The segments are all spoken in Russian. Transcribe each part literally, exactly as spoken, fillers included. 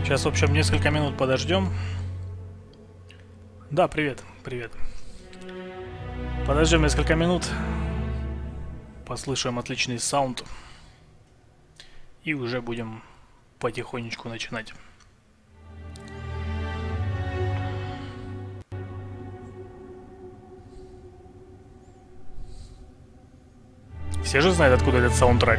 Сейчас, в общем, несколько минут подождем. Да, привет, привет. Подождем несколько минут. Послушаем отличный саунд. И уже будем потихонечку начинать. Все же знают, откуда этот саундтрек.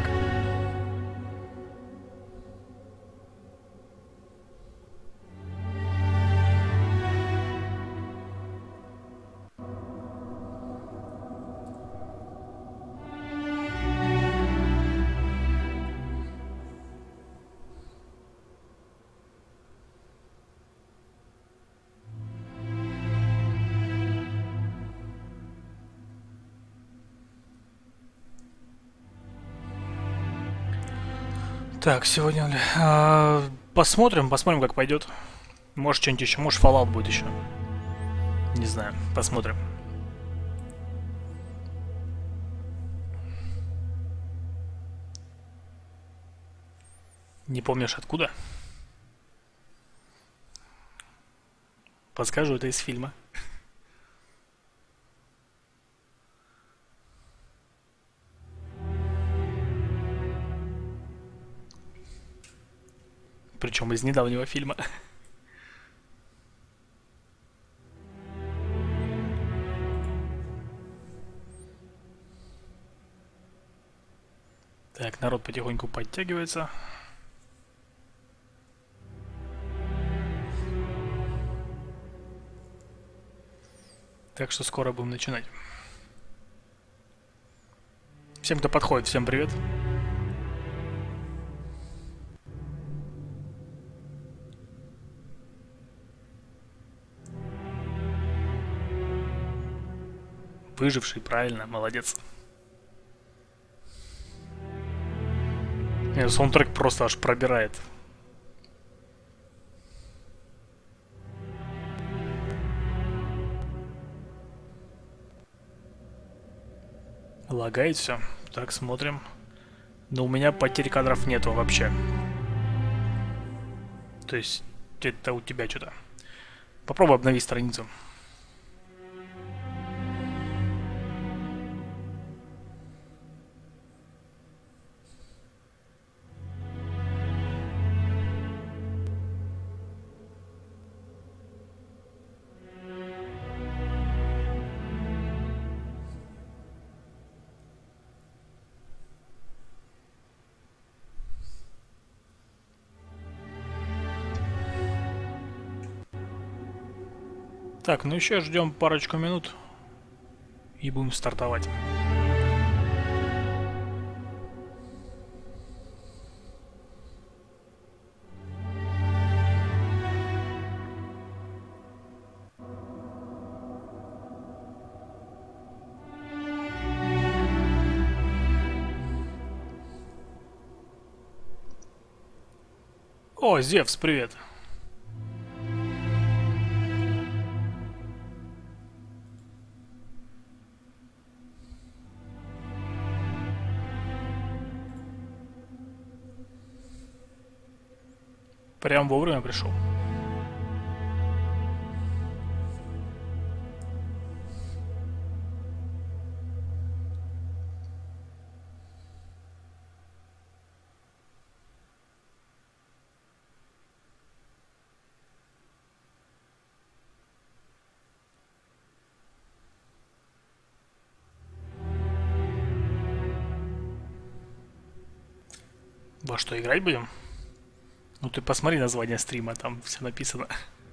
Так, сегодня... А, посмотрим, посмотрим, как пойдет. Может, что-нибудь еще. Может, Fallout будет еще. Не знаю, посмотрим. Не помнишь, откуда? Подскажу, это из фильма. Причем из недавнего фильма. Так, народ потихоньку подтягивается. Так что скоро будем начинать. Всем, кто подходит, всем привет. Выживший, правильно, молодец. Нет, саундтрек просто аж пробирает. Лагает все. Так, смотрим. Но у меня потерь кадров нету вообще. То есть, это у тебя что-то. Попробуй обнови страницу. Так, ну еще ждем парочку минут и будем стартовать. О, Зевс, привет. Прям вовремя пришел. Во что, играть будем? Ну ты посмотри название стрима, там все написано.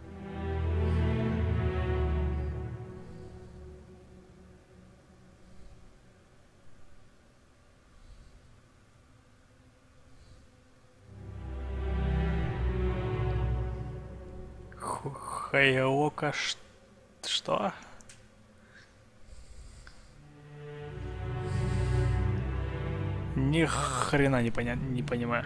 Хайока что? Ни хрена не, поня... не понимаю.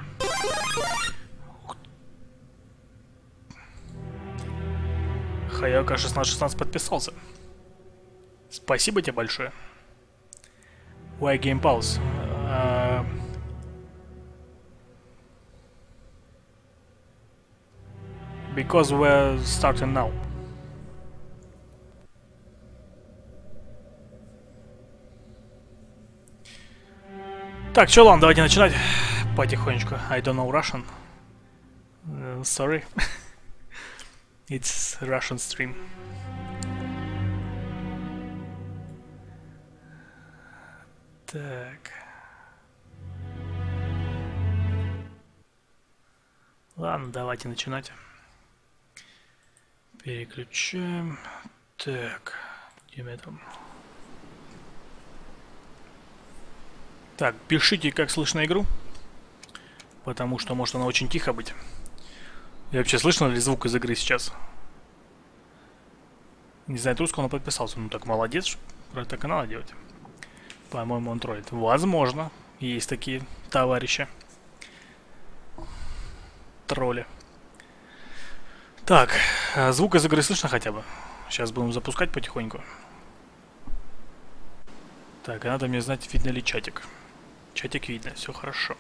Хайока шестнадцать шестнадцать подписался. Спасибо тебе большое. Why Game Pause? Uh... Because we're starting now. Так, чё, ладно, давайте начинать потихонечку. I don't know Russian. Uh, sorry. It's Russian stream. Так. Ладно, давайте начинать. Переключаем. Так. Где у меня там? Так, пишите, как слышно игру. Потому что может она очень тихо быть. И вообще, слышно ли звук из игры сейчас? Не знаю, русского, он подписался. Ну так, молодец. Вроде так и надо делать. По-моему, он троллит. Возможно. Есть такие товарищи. Тролли. Так, звук из игры слышно хотя бы? Сейчас будем запускать потихоньку. Так, и надо мне знать, видно ли чатик. Чатик видно, все хорошо.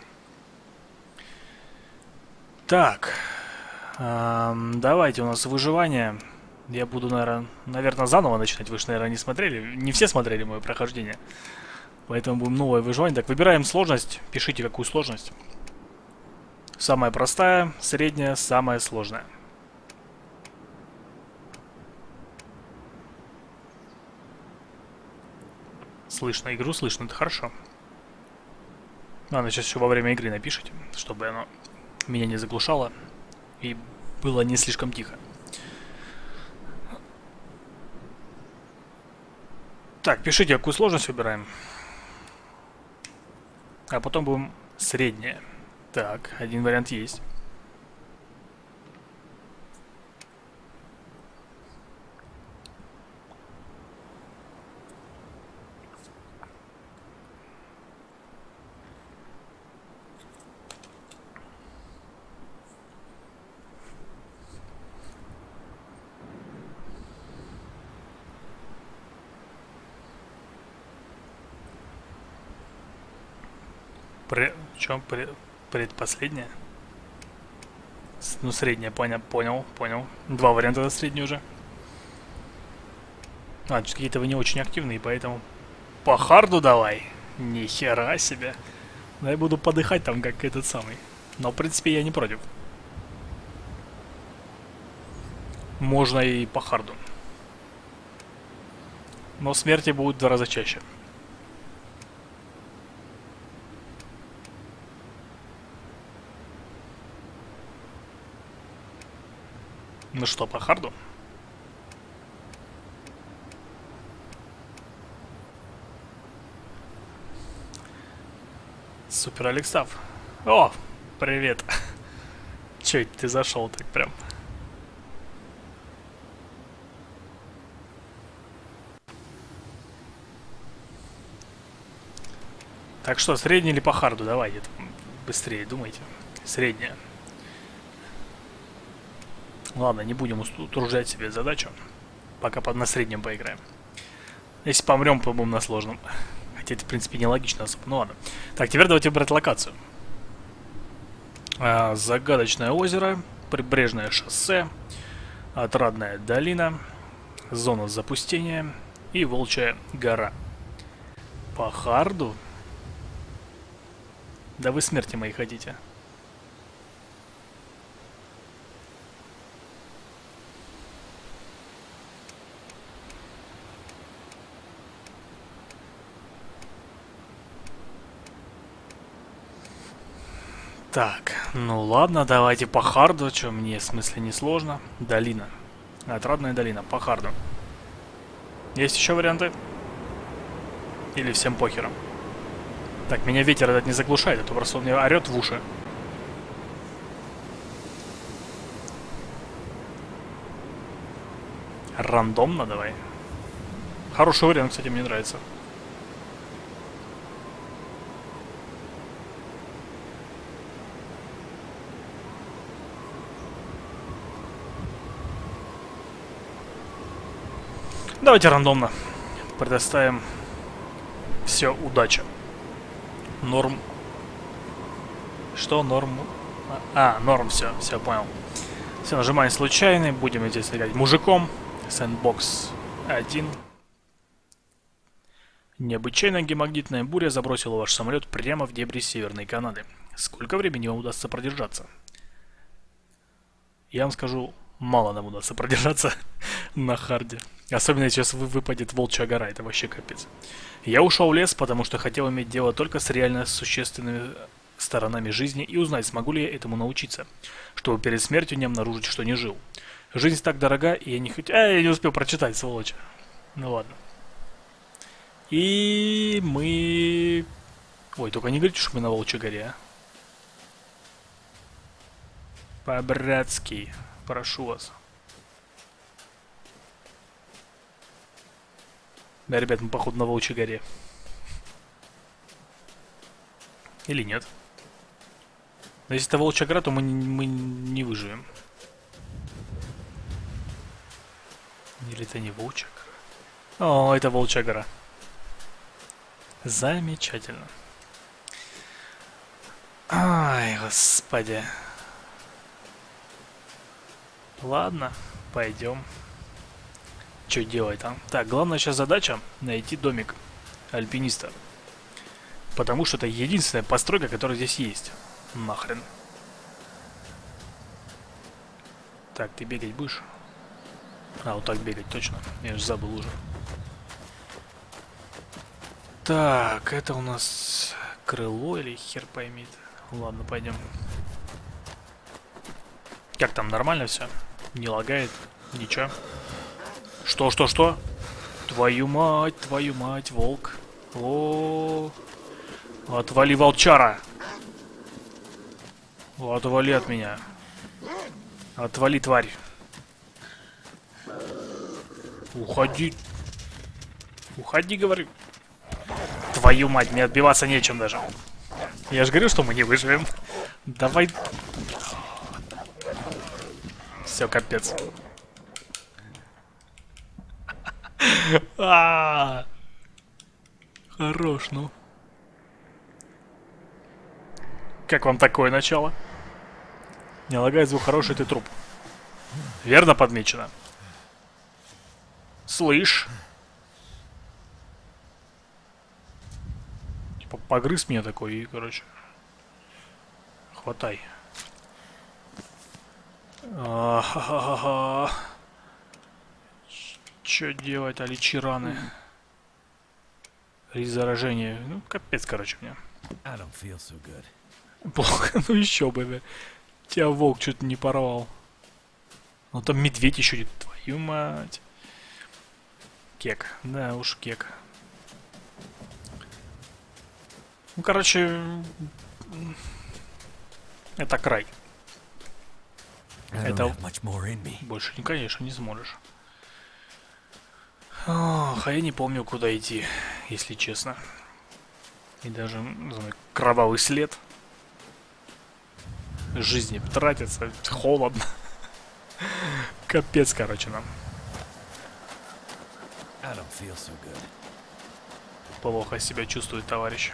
Так, эм, давайте, у нас выживание. Я буду, наверное, наверное, заново начинать. Вы же, наверное, не смотрели. Не все смотрели мое прохождение. Поэтому будем новое выживание. Так, выбираем сложность. Пишите, какую сложность. Самая простая, средняя, самая сложная. Слышно игру, слышно, это хорошо. Ладно, сейчас еще во время игры напишите, чтобы оно меня не заглушало и было не слишком тихо. Так, пишите, какую сложность выбираем. А потом будем средняя. Так, один вариант есть. При... Чем при... предпоследняя? С... Ну, средняя, понял, понял, понял. Два варианта на среднюю уже. А, какие-то вы не очень активные, поэтому... По харду давай. Нихера себе. Да я буду подыхать там, как этот самый. Но, в принципе, я не против. Можно и по харду. Но смерти будут в два раза чаще. Ну что, по харду? Супер Алексав. О, привет. Че это ты зашел так прям? Так что, средний или по харду? Давайте быстрее думайте. Средняя. Ладно, не будем утруждать себе задачу. Пока на среднем поиграем. Если помрем, то будем на сложном. Хотя это, в принципе, нелогично особо. Ну ладно. Так, теперь давайте выбрать локацию. А, загадочное озеро, прибрежное шоссе, отрадная долина, зона запустения и волчья гора. По харду? Да вы смерти моей хотите. Так, ну ладно, давайте по харду, что мне в смысле не сложно. Долина. Отрадная долина, по харду. Есть еще варианты? Или всем похером? Так, меня ветер этот не заглушает, а то просто он мне орет в уши. Рандомно давай. Хороший вариант, кстати, мне нравится. Давайте рандомно предоставим все удача. Норм. Что норм? А, норм, все, все понял. Все, нажимаем случайный. Будем здесь играть мужиком. Сэндбокс один. Необычайная геомагнитная буря забросила ваш самолет прямо в дебри Северной Канады. Сколько времени вам удастся продержаться? Я вам скажу, мало нам удастся продержаться на харде. Особенно сейчас выпадет Волчья гора, это вообще капец. Я ушел в лес, потому что хотел иметь дело только с реально существенными сторонами жизни и узнать, смогу ли я этому научиться, чтобы перед смертью не обнаружить, что не жил. Жизнь так дорога, и я не хоть... А, я не успел прочитать, сволочь. Ну ладно. И мы... Ой, только не говорите, что мы на Волчьей горе, а. По-братски, прошу вас. Да, ребят, мы походу на Волчьей горе. Или нет? Но если это Волчья гора, то мы, мы не выживем. Или это не Волчья гора? О, это Волчья гора. Замечательно. Ай, господи. Ладно, пойдем. Что делать там? Так, главная сейчас задача найти домик альпиниста. Потому что это единственная постройка, которая здесь есть. Нахрен. Так, ты бегать будешь? А, вот так бегать точно. Я же забыл уже. Так, это у нас крыло или хер поймет. Ладно, пойдем. Как там, нормально все? Не лагает? Ничего. Что, что, что? Твою мать, твою мать, волк. О, отвали, волчара. Отвали от меня. Отвали, тварь. Уходи. Уходи, говорю. Твою мать, мне отбиваться нечем даже. Я же говорю, что мы не выживем. Давай. Все, капец. А, хорош, ну. Как вам такое начало? Не лагает звук, хороший ты труп. Верно подмечено. Слышь. Типа погрыз меня такой и, короче. Хватай. А-ха-ха-ха. Что делать, аличи раны? Риск заражения. Ну, капец, короче, мне. Плохо, ну еще бы, да. Тебя волк что-то не порвал. Ну там медведь еще идет. Твою мать. Кек. Да уж, кек. Ну, короче... Это край. Это... Больше, не, конечно, не сможешь. Ох, а я не помню, куда идти, если честно. И даже, не знаю, кровавый след. Жизни тратится, холодно. Капец, короче, нам. Плохо себя чувствует товарищ.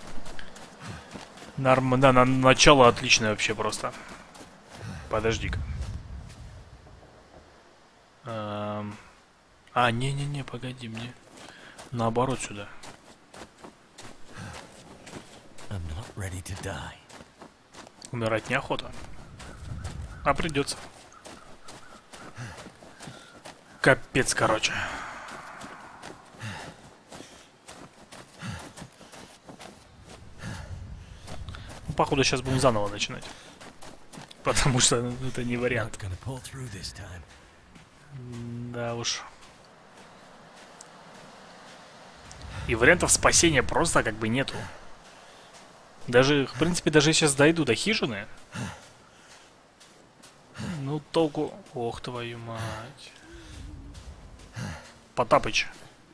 Норм... Да, на начало отличное вообще просто. Подожди-ка. Эм... А, не-не-не, погоди, мне наоборот сюда. Умирать неохота. А придется. Капец, короче. Ну, походу, сейчас будем заново начинать. Потому что это не вариант. Да уж. И вариантов спасения просто как бы нету. Даже, в принципе, даже сейчас дойду до хижины. Ну, толку... Ох, твою мать. Потапыч.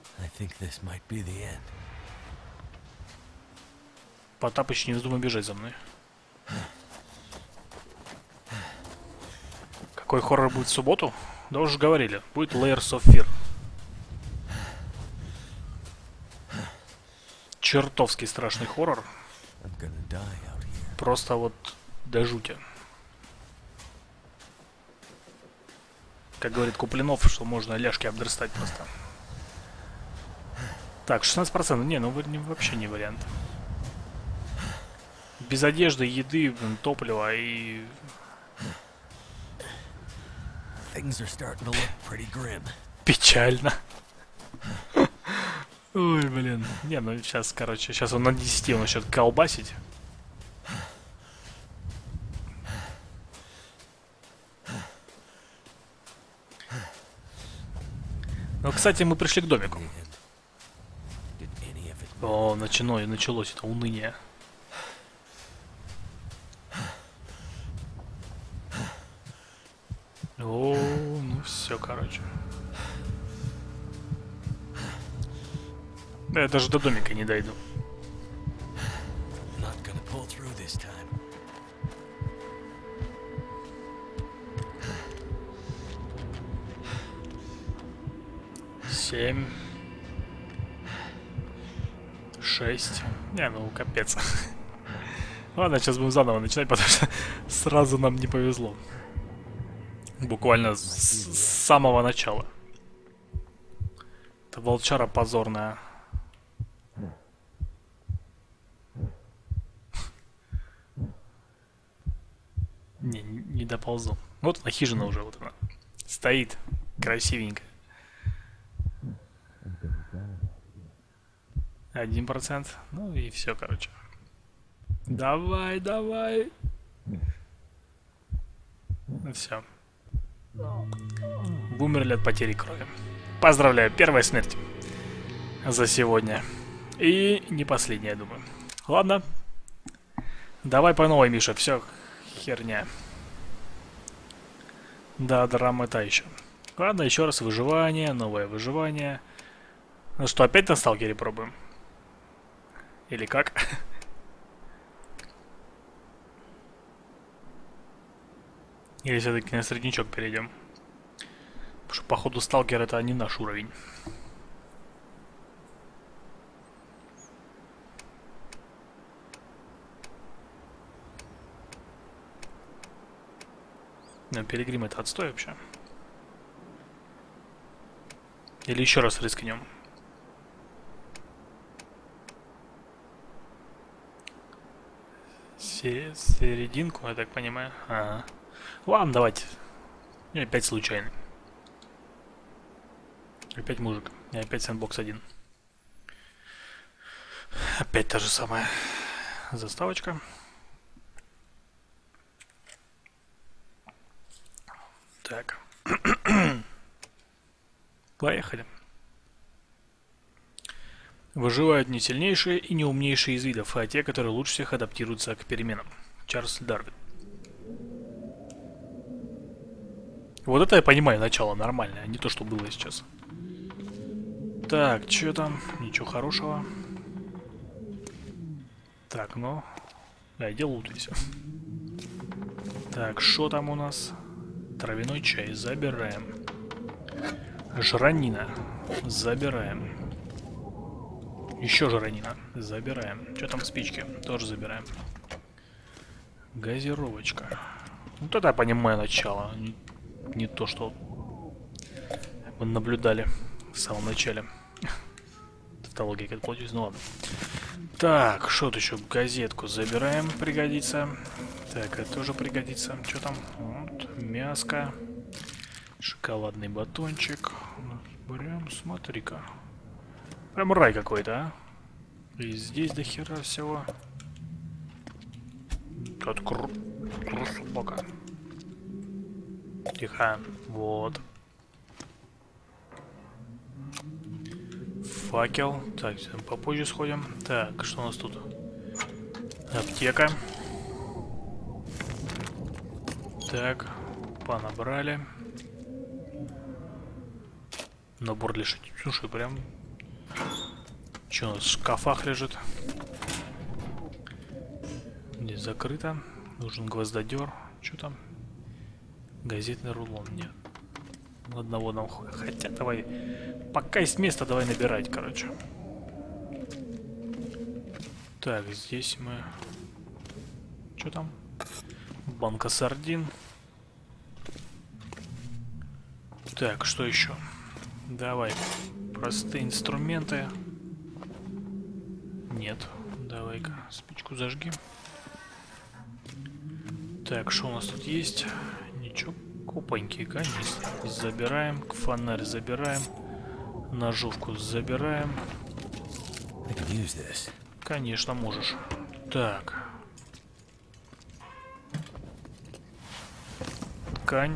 Потапыч, не вздумай бежать за мной. Какой хоррор будет в субботу? Да уже говорили. Будет Layers of Fear. Чертовски страшный хоррор. Просто вот до жути. как говорит Куплинов, что можно ляжки обдрыстать просто. Так, шестнадцать процентов. Не, ну вообще не вариант. Без одежды, еды, топлива и... Печально. Ой, блин. Не, ну сейчас, короче, сейчас он на десяти он начнет колбасить. Ну, кстати, мы пришли к домику. О, начиной, началось это уныние. О, ну все, короче. Да, я даже до домика не дойду. Семь. Шесть. Не, ну капец. Ладно, сейчас будем заново начинать, потому что сразу нам не повезло. Буквально с, с самого начала. Это волчара позорная. Не, не доползу. Вот она, хижина уже, вот она. Стоит. Красивенькая. Один процент. Ну и все, короче. Давай, давай. Ну все. Вы умерли от потери крови. Поздравляю, первая смерть за сегодня. И не последняя, я думаю. Ладно. Давай по новой, Миша. Все, херня. Да, драма та еще. Ладно, еще раз выживание, новое выживание. Ну что, опять на сталкере пробуем? Или как? Или все-таки на среднячок перейдем? Потому что, походу, сталкер это не наш уровень. Но Пилигрим это отстой вообще. Или еще раз рискнем. Серединку, я так понимаю. Ага. Ладно, давайте. И опять случайно. Опять мужик. И опять сэндбокс один. Опять та же самая заставочка. Так. Поехали. Выживают не сильнейшие и не умнейшие из видов, а те, которые лучше всех адаптируются к переменам. Чарльз Дарвин. Вот это я понимаю, начало нормальное, а не то, что было сейчас. Так, что там? Ничего хорошего. Так, ну... Да, иди лутайся. Так, что там у нас? Травяной чай, забираем. Жранина, забираем. Еще жранина, забираем. Что там спички? Тоже забираем. Газировочка. Ну тогда я понимаю начало. Не, не то, что мы наблюдали в самом начале. Тавтология как получилось, ну ладно. Так, что тут еще? Газетку забираем, пригодится. Так, это тоже пригодится. Что там? Вот, мяско. Шоколадный батончик. Прям, смотри-ка. Прям рай какой-то, а? И здесь до хера всего. Тут кру... кру собака. Тихо. Вот. Факел. Так, попозже сходим. Так, что у нас тут? Аптека. Так, понабрали. Набор для шитья. Слушай, прям... Что у нас в шкафах лежит? Здесь закрыто. Нужен гвоздодер. Что там? Газетный рулон. Нет. Одного нам хватит. Хотя давай... Пока есть место, давай набирать, короче. Так, здесь мы... Что там? Банка сардин. Так, что еще? Давай. Простые инструменты. Нет. Давай-ка спичку зажги. Так, что у нас тут есть? Ничего. Купоньки, канистры. Забираем. Фонарь забираем. Ножовку забираем. Конечно, можешь. Так. Ткань.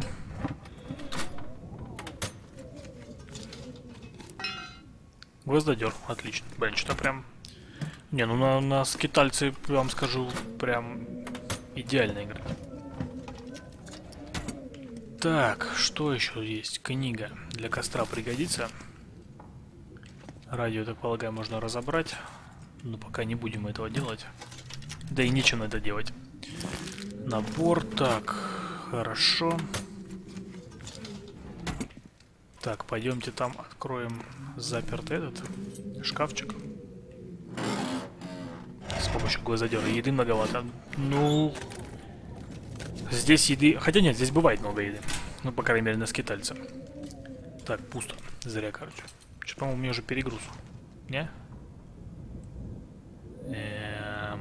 Гвоздодер. Отлично. Блин, что-то прям... Не, ну на, на скитальцы, вам скажу, прям идеально играть. Так, что еще есть? Книга. Для костра пригодится. Радио, так полагаю, можно разобрать. Но пока не будем этого делать. Да и нечем это делать. Набор. Так, хорошо. Так, пойдемте там откроем запертый этот шкафчик. С помощью гвоздодера. Еды многовато. Ну... Здесь еды... Хотя нет, здесь бывает много еды. Ну, по крайней мере, на скитальце. Так, пусто. Зря, короче. Что, по-моему, у меня уже перегруз. Не? Эм...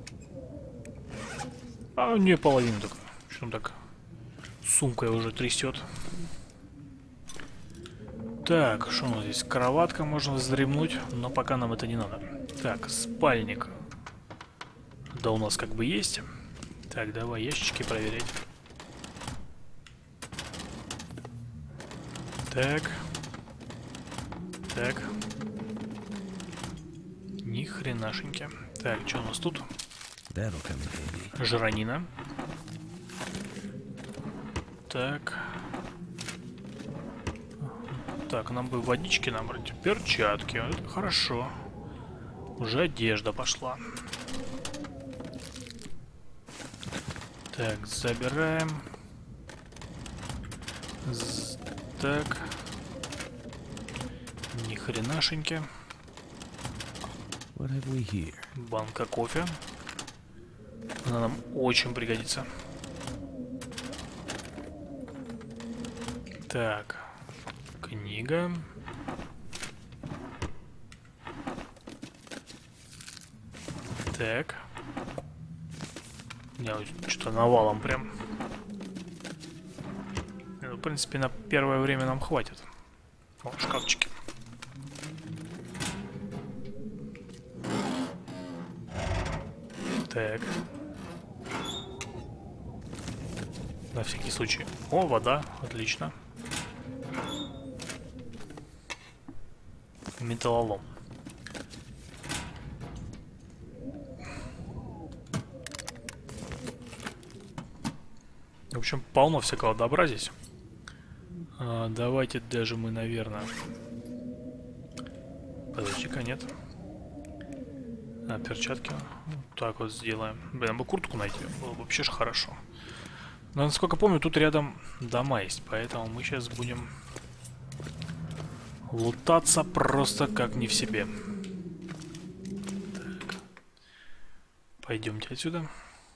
А, не, половину только. Что он так сумкой уже трясет. Так, что у нас здесь? Кроватка, можно вздремнуть, но пока нам это не надо. Так, спальник. Да, у нас как бы есть. Так, давай ящички проверять. Так. Так. Ни хренашеньки. Так, что у нас тут? Жранина. Так. Так, нам бы водички набрать. Перчатки. Это хорошо. Уже одежда пошла. Так, забираем. З так. Ни хренашеньки. Банка кофе. Она нам очень пригодится. Так. Книга. Так. Я что-то навалом прям. В принципе, на первое время нам хватит. О, шкафчики. Так. На всякий случай. О, вода. Отлично. Металлолом. В общем, полно всякого добра здесь. А, давайте даже мы, наверное... Подожди-ка, нет. А, перчатки. Вот так вот сделаем. Блин, бы куртку найти. Было бы вообще ж хорошо. Но, насколько помню, тут рядом дома есть. Поэтому мы сейчас будем лутаться просто как не в себе. Так. Пойдемте отсюда.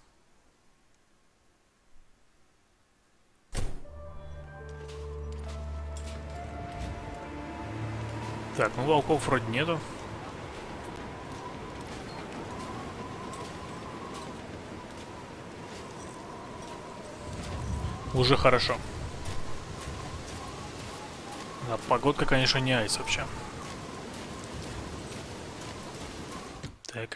Так, ну волков вроде нету. Уже хорошо. А погодка, конечно, не айс вообще. Так.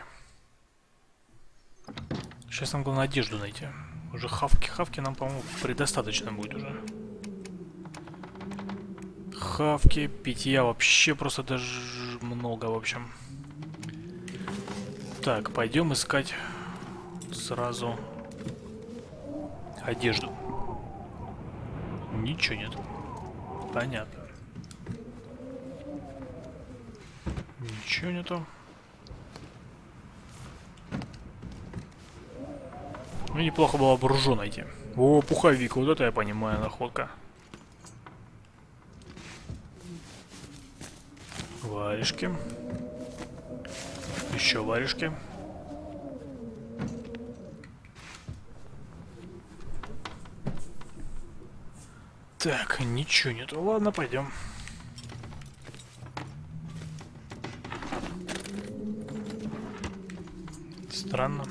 Сейчас нам главное одежду найти. Уже хавки, хавки нам, по-моему, предостаточно будет уже. Хавки, питья вообще просто даже много, в общем. Так, пойдем искать сразу одежду. Ничего нет. Понятно. Ничего нету. Ну, неплохо было бы ружо найти. О, пуховик, вот это я понимаю, находка. Варежки. Еще варежки. Так, ничего нету. Ладно, пойдем. Странно.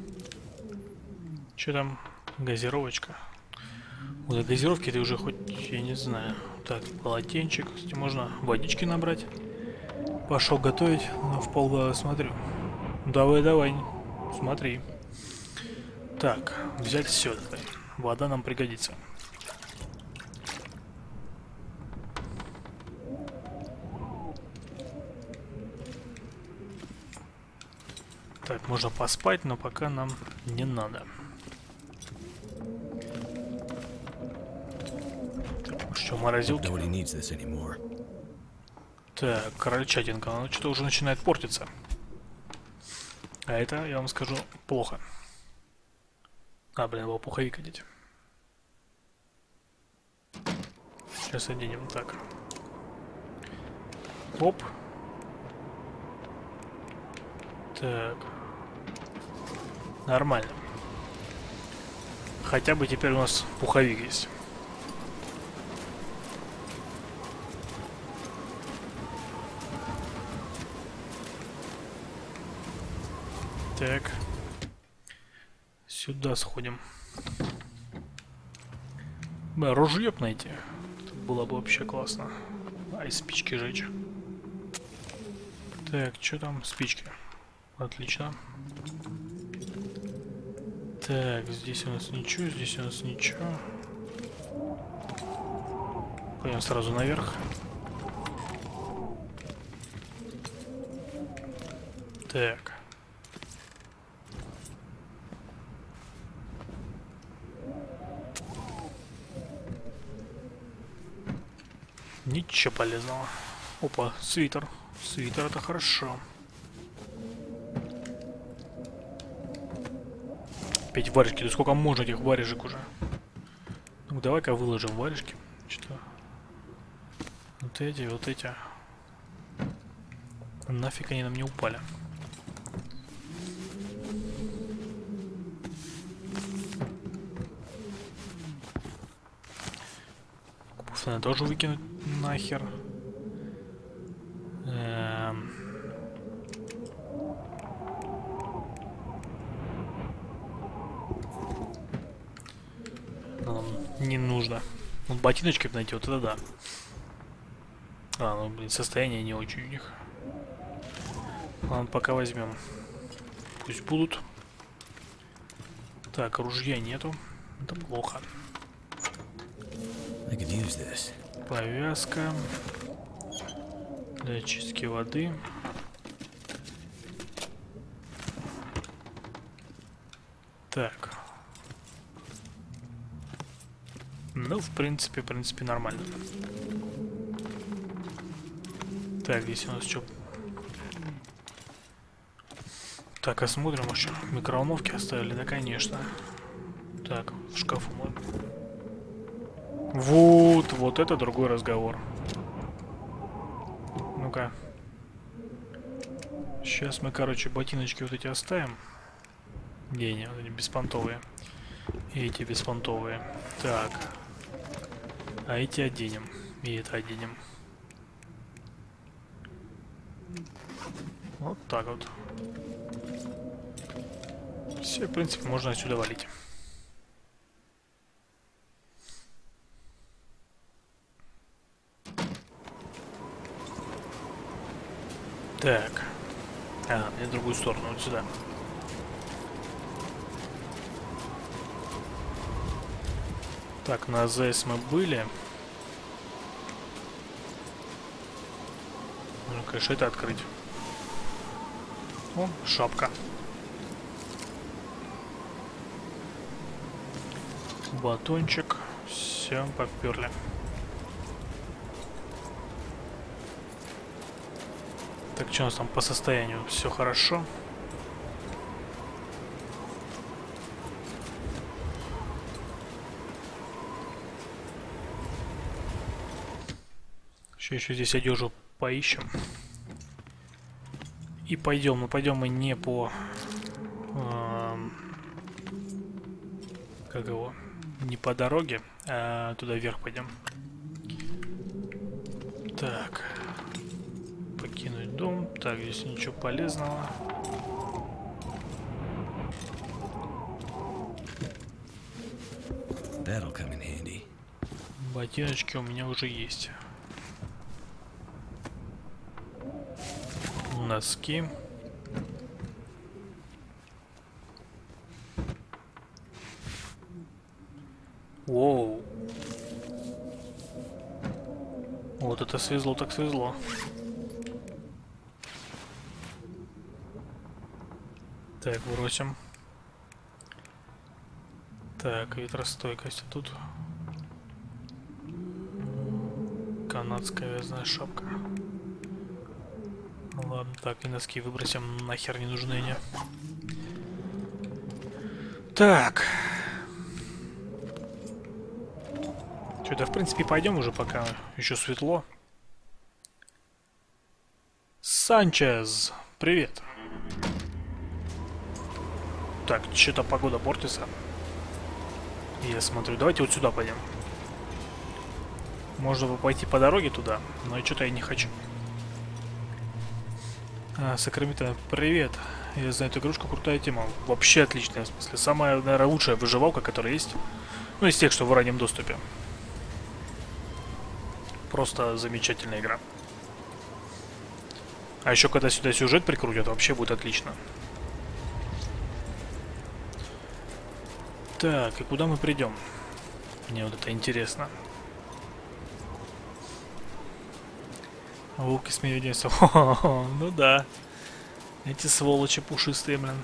Что там? Газировочка. У газировки ты уже хоть, я не знаю. Так, полотенчик. Кстати, можно водички набрать. Пошел готовить. Но в полглаза смотрю. Давай, давай. Смотри. Так, взять все. Вода нам пригодится. Так, можно поспать, но пока нам не надо. Так, что, морозилки? Так, крольчатинка, она что-то уже начинает портиться. А это, я вам скажу, плохо. А, блин, его пуховик одеть. Сейчас оденем, так. Оп. Так. Нормально. Хотя бы теперь у нас пуховик есть. Так. Сюда сходим. Да, ружье найти. Это было бы вообще классно. А и спички жечь. Так, что там? Спички. Отлично. Так, здесь у нас ничего, здесь у нас ничего. Пойдем сразу наверх. Так. Ничего полезного. Опа, свитер. Свитер — это хорошо. Опять варежки. Да сколько можно этих варежек уже? Ну, давай-ка выложим варежки. Что? Вот эти, вот эти. Нафиг они нам не упали. Обувь надо тоже выкинуть нахер. Эм... Нам не нужно. Вот ботиночки найти, вот это да. А, ну блин, состояние не очень у них. Ладно, пока возьмем. Пусть будут. Так, ружья нету. Это плохо. Повязка. Для очистки воды. Так. Ну, в принципе, в принципе, нормально. Так, здесь у нас что? Так, осмотрим еще. Микроволновки оставили, да, конечно. Так, в шкафу мы. Вот, вот это другой разговор. Ну-ка. Сейчас мы, короче, ботиночки вот эти оставим. Не, не, вот они беспонтовые. И эти беспонтовые. Так. А эти оденем. И это оденем. Вот так вот. Все, в принципе, можно отсюда валить. Так. А, мне в другую сторону, вот сюда. Так, на АЗС мы были. Ну, конечно, это открыть. О, шапка. Батончик. Все, поперли. Так, что у нас там по состоянию? Все хорошо. Еще, еще здесь одежду поищем. И пойдем. Но пойдем мы не по... Э, как его? не по дороге, а туда вверх пойдем. Так. Покинуть дом. Так, здесь ничего полезного. That'll come in handy. Ботиночки у меня уже есть. Носки. Воу. Вот это свезло, так свезло. Так, бросим. Так, ветростойкость. А тут канадская вязаная шапка. Ну ладно, так, и носки выбросим, нахер не нужны они. Так. Что-то, в принципе, пойдем уже, пока еще светло. Санчез, привет. Так, что-то погода портится. Я смотрю, давайте вот сюда пойдем. Можно бы пойти по дороге туда, но что-то я не хочу. А, Сакрамита, привет. Я знаю, эту игрушку крутая тема. Вообще отличная, в смысле. Самая, наверное, лучшая выживалка, которая есть. Ну, из тех, что в раннем доступе. Просто замечательная игра. А еще когда сюда сюжет прикрутят, вообще будет отлично. Так, и куда мы придем? Мне вот это интересно. Волки с медведем. Ну да. Эти сволочи пушистые, блин.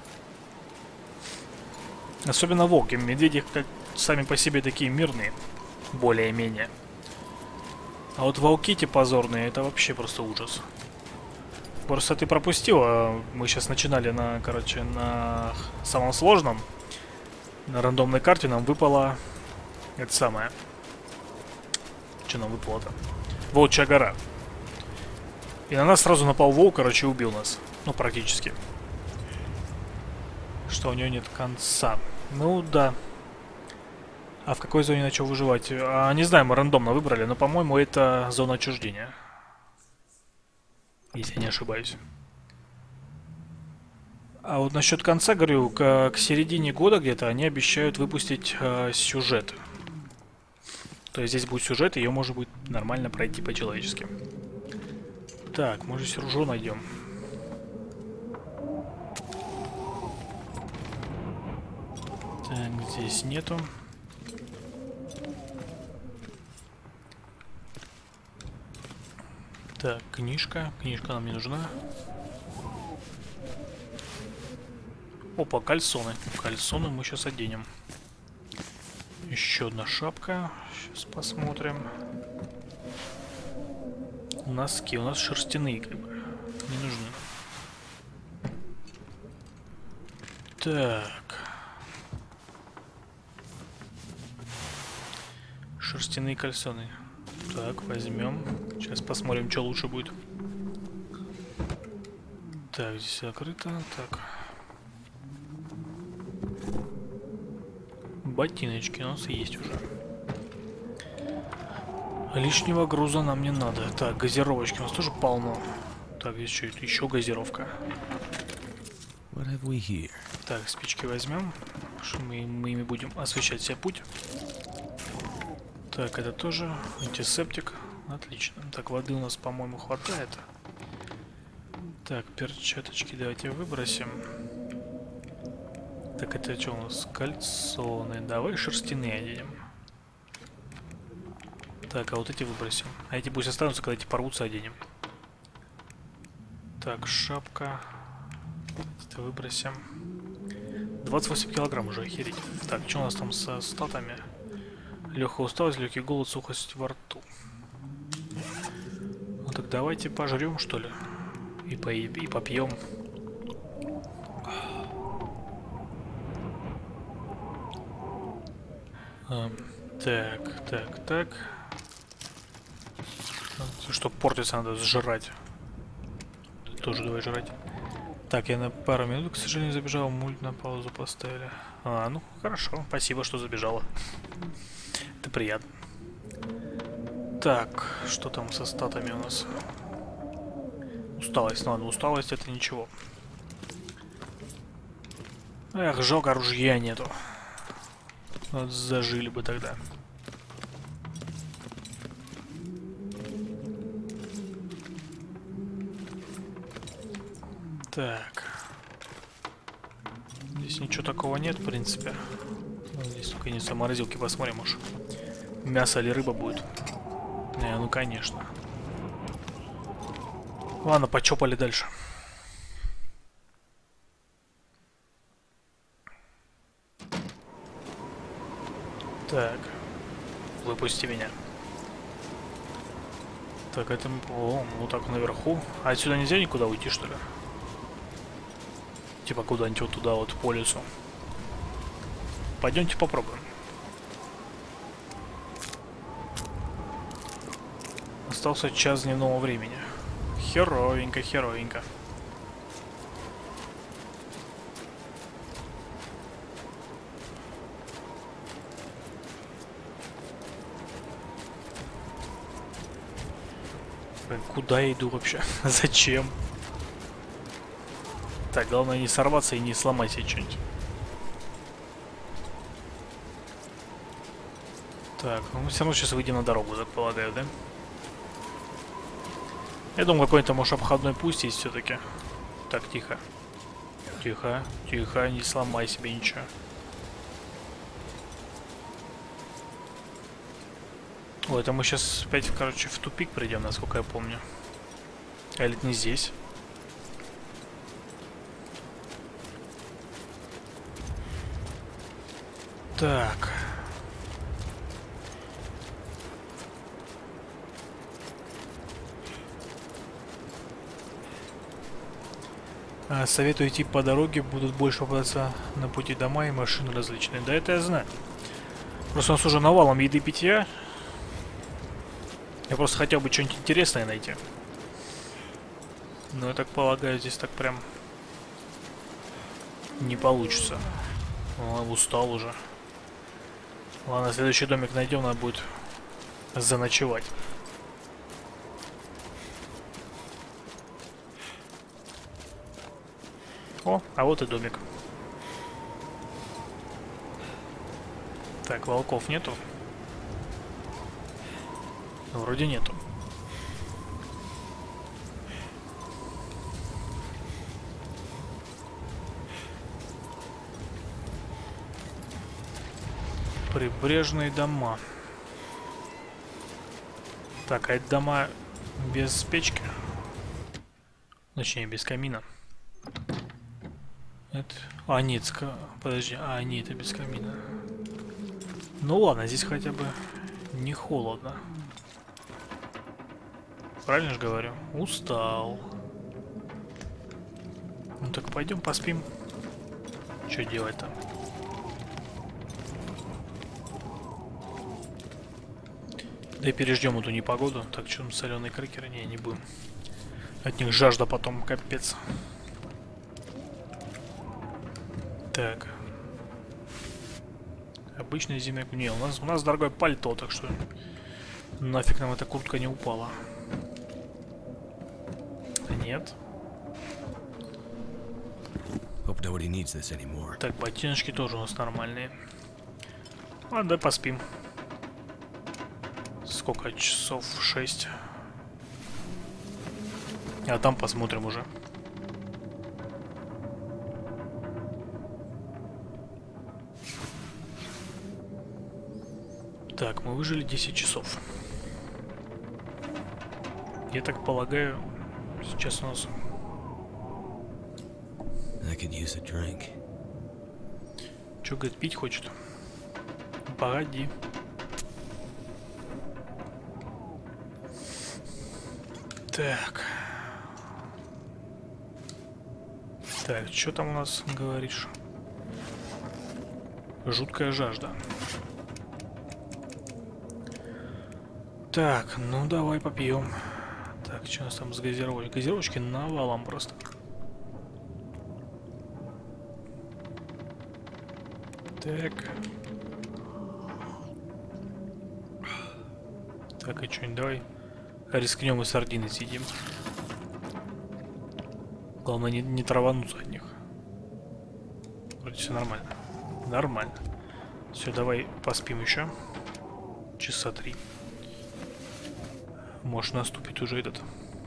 Особенно волки. Медведи как сами по себе такие мирные. Более-менее. А вот волки эти позорные, это вообще просто ужас. Просто ты пропустила. Мы сейчас начинали на, короче, на самом сложном. На рандомной карте нам выпало... Это самое. Что нам выпало-то? Волчья гора. И на нас сразу напал волк, короче, и убил нас. Ну, практически. Что у него нет конца. Ну, да. А в какой зоне начал выживать? А, не знаю, мы рандомно выбрали, но, по-моему, это зона отчуждения. Если я не ошибаюсь. А вот насчет конца, говорю, к, к середине года где-то они обещают выпустить э, сюжет. То есть здесь будет сюжет, и ее можно будет нормально пройти по-человечески. Так, может, сюржу найдем. Так, здесь нету. Так, книжка. Книжка нам не нужна. Опа, кальсоны. Кальсоны мы сейчас оденем. Еще одна шапка. Сейчас посмотрим. Носки. У нас шерстяные, как бы. Не нужны. Так. Шерстяные кальсоны. Так, возьмем. Сейчас посмотрим, что лучше будет. Так, здесь закрыто. Так. Ботиночки у нас есть уже. Лишнего груза нам не надо. Так, газировочки у нас тоже полно. Так, здесь что это? Еще газировка. What have we here? Так, спички возьмем. Мы, мы ими будем освещать себе путь. Так, это тоже антисептик. Отлично. Так, воды у нас, по-моему, хватает. Так, перчаточки давайте выбросим. Так, это что у нас? Кальсоны. Давай шерстяные оденем. Так, а вот эти выбросим. А эти пусть останутся, когда эти порвутся, оденем. Так, шапка. Это выбросим. двадцать восемь килограмм уже, охереть. Так, что у нас там со статами? Легкая усталость, легкий голод, сухость во рту. Ну так давайте пожрем, что ли. И, по и попьем. А, так, так, так. Чтоб портиться, надо сжрать. Тоже давай жрать. Так, я на пару минут, к сожалению, забежал. Мульт на паузу поставили. А, ну, хорошо. Спасибо, что забежала. Это приятно. Так, что там со статами у нас? Усталость, ладно, усталость это ничего. Эх, жалко, ружья нету. Вот зажили бы тогда. Так. Здесь ничего такого нет, в принципе. Ну, здесь только не морозилки, посмотрим уж. Мясо или рыба будет. Не, ну конечно. Ладно, почопали дальше. Так. Выпусти меня. Так, это... О, вот так наверху. А отсюда нельзя никуда уйти, что ли? Типа куда-нибудь вот туда, вот по лесу. Пойдемте попробуем. Остался час дневного времени. Херовенько, херовенько. Блин, куда я иду вообще? Зачем? Так, главное не сорваться и не сломать себе что-нибудь. Так, ну мы все равно сейчас выйдем на дорогу, так полагаю, да? Я думаю, какой-то, может, обходной путь есть все-таки. Так, тихо. Тихо, тихо, не сломай себе ничего. Ой, это мы сейчас опять, короче, в тупик придем, насколько я помню. А или это не здесь? Так. А, советую идти по дороге, будут больше попадаться на пути дома и машины различные. Да, это я знаю. Просто у нас уже навалом еды и питья. Я просто хотел бы что-нибудь интересное найти. Но я так полагаю, здесь так прям не получится. О, устал уже. Ладно, следующий домик найдем, надо будет заночевать. О, а вот и домик. Так, волков нету? Вроде нету. Прибрежные дома. Так, а это дома без печки? Точнее, без камина. Это... А, нет, ска... подожди. А, нет, это без камина. Ну ладно, здесь хотя бы не холодно. Правильно же говорю? Устал. Ну так пойдем поспим. Что делать там? Да и переждем эту непогоду. Так, что там соленые крекеры? Не, не будем. От них жажда потом капец. Так. Обычная зимняя... Не, у нас, у нас дорогое пальто, так что нафиг нам эта куртка не упала. Нет. Так, ботиночки тоже у нас нормальные. Ладно, давай поспим. Сколько часов? шесть. А там посмотрим уже. Так, мы выжили десять часов. Я так полагаю, сейчас у нас... Чё, говорит, пить хочет? Погоди. Так. Так, что там у нас говоришь? Жуткая жажда. Так, ну давай попьем. Так, что у нас там с газировкой? Газировочки навалом просто. Так. Так, и что-нибудь давай рискнем и сардины съедим. Главное не, не травануться от них. Вроде все нормально. Нормально. Все, давай поспим еще. Часа три. Может наступит уже этот.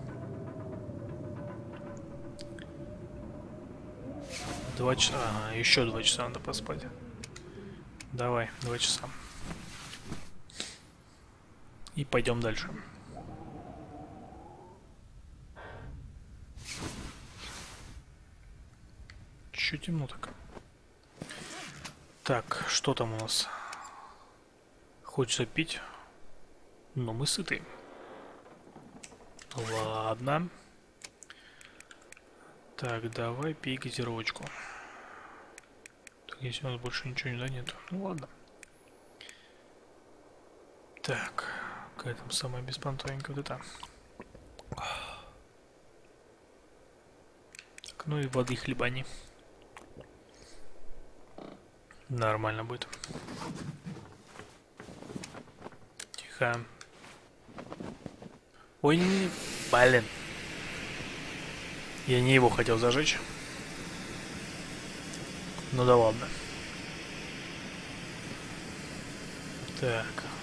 Два часа. Ага, еще два часа надо поспать. Давай, два часа. И пойдем дальше. Чуть темно так. Так, что там у нас? Хочется пить, но мы сыты. Ладно. Так, давай пей газировочку. Так, если у нас больше ничего да, нет. Ну ладно. Так, какая там самая беспонтовенькая вот эта. Так, ну и воды хлебани. Нормально будет. Тихо. Ой, не, блин. Я не его хотел зажечь. Ну да ладно. Так.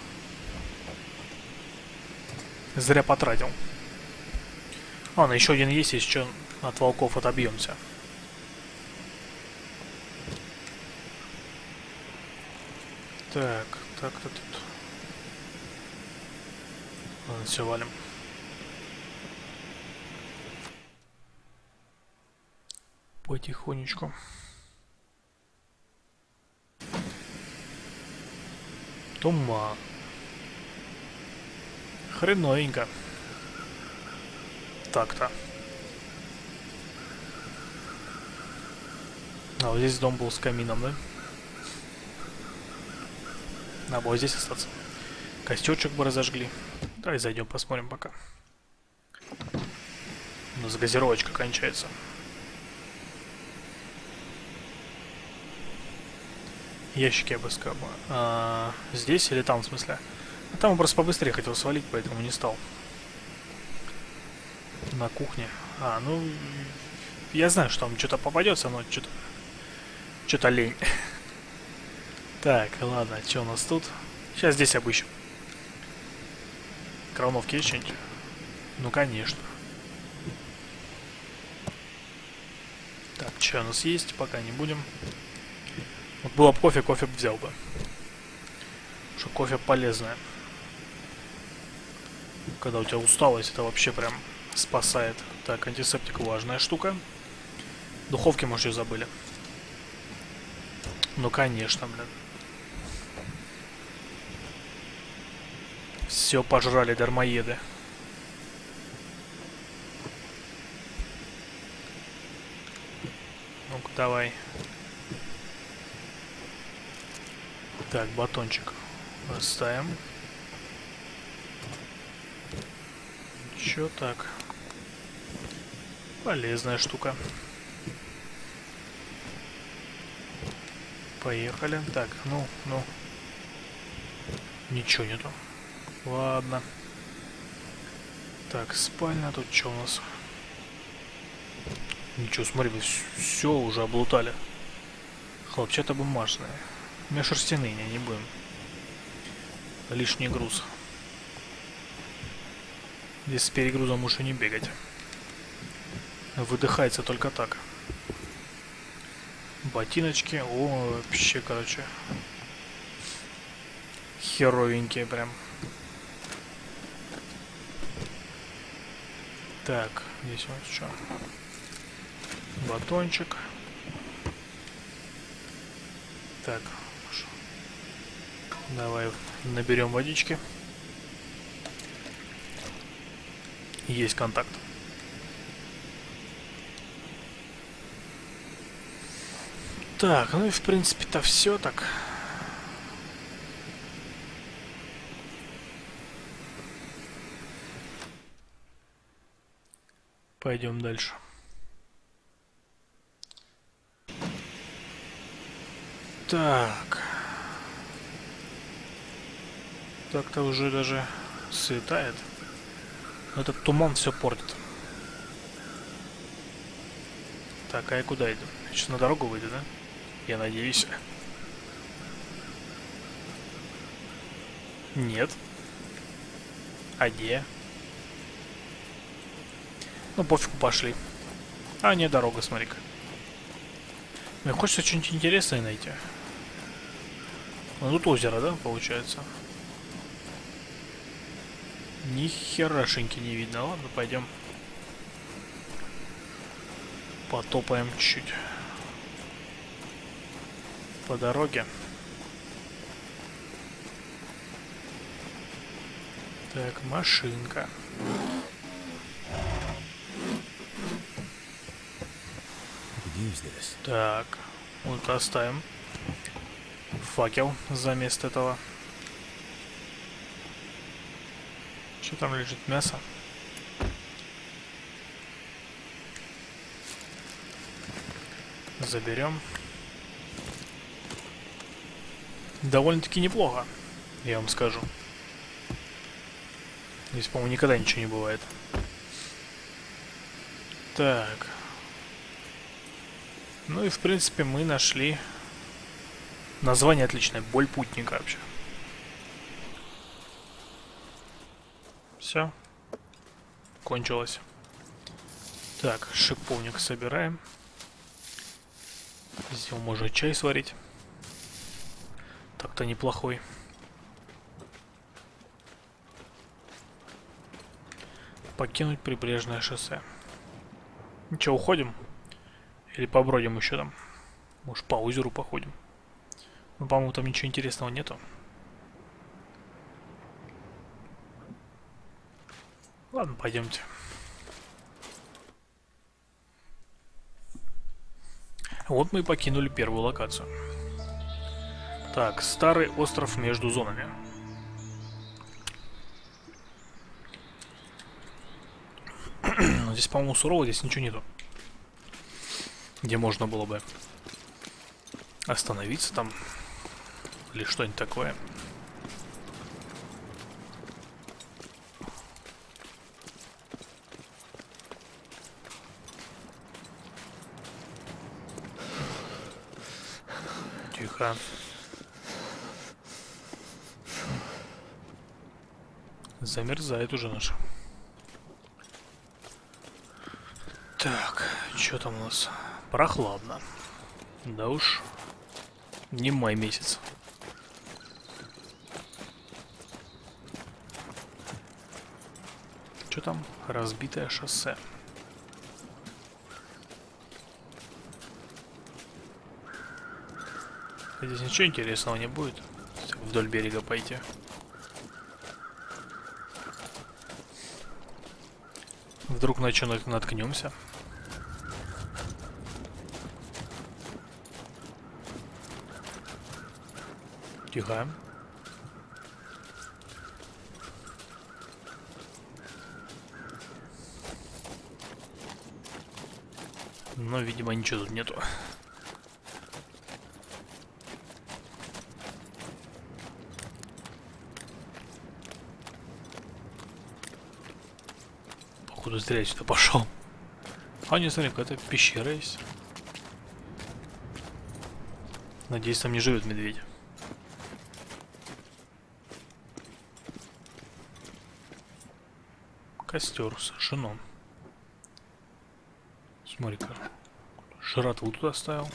Зря потратил. Ладно, еще один есть, если что, от волков отобьемся. Так, так-то тут. Ладно, все, валим. Потихонечку. Туман. Хреновенько. Так-то. А вот здесь дом был с камином, да? Надо было здесь остаться. Костерчик бы разожгли. Давай зайдем, посмотрим пока. У нас газировочка кончается. Ящики я бы сказал. А, здесь или там, в смысле? А там он просто побыстрее хотел свалить, поэтому не стал. На кухне. А, ну... Я знаю, что там что-то попадется, но что-то... Что-то лень. Так, ладно, что у нас тут? Сейчас здесь обыщем. Крановки есть что-нибудь? Ну, конечно. Так, что у нас есть? Пока не будем. Вот было бы кофе, кофе бы взял бы. Потому что кофе полезное. Когда у тебя усталость, это вообще прям спасает. Так, антисептик важная штука. Духовки, может, ее забыли. Ну, конечно, блин. Все пожрали дармоеды. Ну-ка, давай. Так, батончик оставим. Чё так? Полезная штука. Поехали. Так, ну, ну. Ничего нету. Ладно. Так, спальня. Тут что у нас? Ничего, смотри, вы все уже облутали. Хлопчатобумажные. Межшерстяные, не, не будем. Лишний груз. Здесь с перегрузом лучше не бегать. Выдыхается только так. Ботиночки. О, вообще, короче. Херовенькие прям. Так, здесь вот что. Батончик. Так. Давай наберем водички. Есть контакт. Так, ну и в принципе-то все так. Пойдем дальше. Так. Так-то уже даже светает. Но этот туман все портит. Так, а я куда иду? Сейчас на дорогу выйду, да? Я надеюсь. Нет. А где? Ну, пофигу, пошли. А, не, дорога, смотри-ка. Мне хочется что-нибудь интересное найти. Ну, тут озеро, да, получается? Ни херашеньки не видно. Ладно, пойдем. Потопаем чуть-чуть. По дороге. Так, машинка. Так, вот оставим факел за место этого. Что там лежит? Мясо? Заберем. Довольно-таки неплохо, я вам скажу. Здесь, по-моему, никогда ничего не бывает. Так. Ну и, в принципе, мы нашли название отличное. Боль путника вообще. Все. Кончилось. Так, шиповник собираем. Здесь можно чай сварить. Так-то неплохой. Покинуть прибрежное шоссе. Ничего, уходим? Или побродим еще там? Может, по озеру походим? Ну, по-моему, там ничего интересного нету. Ладно, пойдемте. Вот мы и покинули первую локацию. Так, старый остров между зонами. Здесь, по-моему, сурово, здесь ничего нету. Где можно было бы остановиться там. Или что-нибудь такое. Тихо. Замерзает уже наш. Так, что там у нас? Прохладно. Да уж. Не май месяц. Что там? Разбитое шоссе. Здесь ничего интересного не будет. Вдоль берега пойти. Вдруг на что наткнемся. Тихо. Но, видимо, ничего тут нету. Походу зря я сюда пошел. А, не, смотри, какая-то пещера есть. Надеюсь, там не живет медведь. Костер сожжено. Смотри-ка. Жратву тут оставил.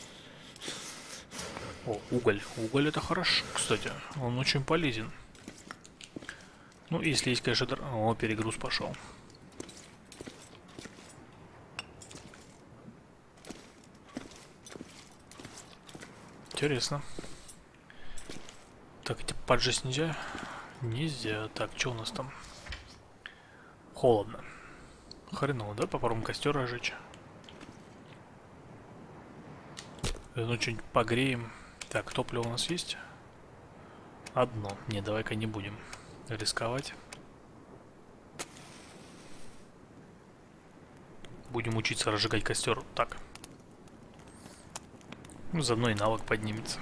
О, уголь. Уголь это хорошо, кстати. Он очень полезен. Ну, если есть, конечно, др... О, перегруз пошел. Интересно. Так, эти поджечь нельзя? Нельзя. Так, что у нас там? Холодно. Хреново, да? Попробуем костер разжечь. Ну, что-нибудь погреем. Так, топливо у нас есть? Одно. Не, давай-ка не будем рисковать. Будем учиться разжигать костер. Так. Ну, заодно и навык поднимется.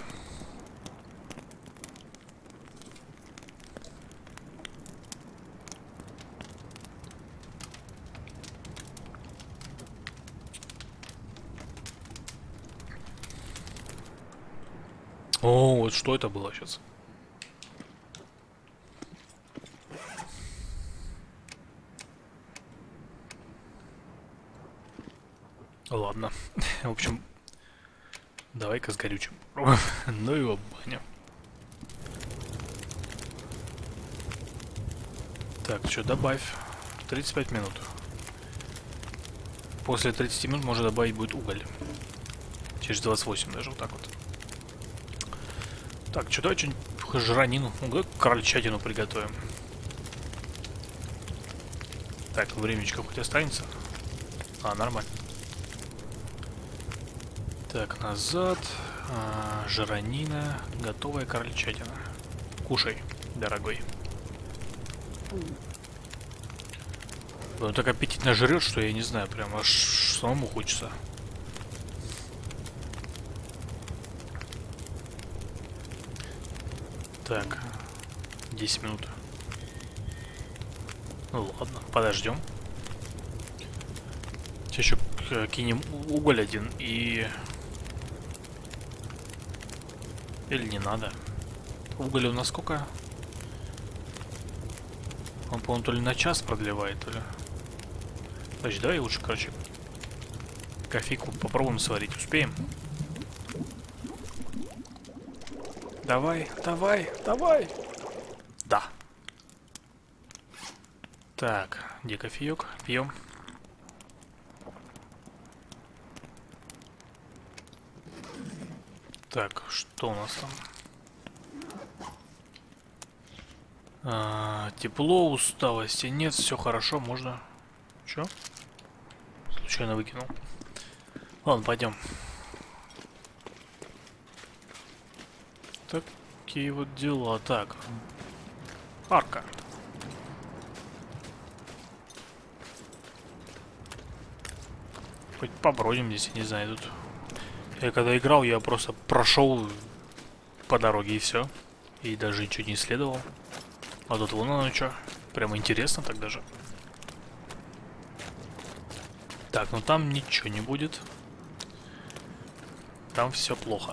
О, вот что это было сейчас? Ладно. В общем, давай-ка с горючим. Ну его баня. Так, что, добавь. тридцать пять минут. После тридцати минут можно добавить будет уголь. Через двадцать восемь даже, вот так вот. Так, что, давай что-нибудь жранину, ну, крольчатину приготовим. Так, времечко хоть останется. А, нормально. Так, назад. А, жранина. Готовая крольчатина. Кушай, дорогой. Он так аппетитно жрет, что я не знаю, прям аж самому хочется. Так, десять минут. Ну ладно, подождем. Сейчас еще кинем уголь один и... Или не надо. Уголь у нас сколько? Он, по-моему, то ли на час продлевает, то ли... Значит, давай лучше, короче, кофейку попробуем сварить. Успеем? Давай, давай, давай. Да. Так, где кофеек? Пьем. Так, что у нас там? А, тепло, усталости нет, все хорошо, можно. Чё? Случайно выкинул. Ладно, пойдем. Такие вот дела. Так. Арка. Хоть побродим здесь, я не знаю, тут. Я когда играл, я просто прошел по дороге и все. И даже ничего не исследовал. А тут вон оно что. Прямо интересно так даже. Так, ну там ничего не будет. Там все плохо.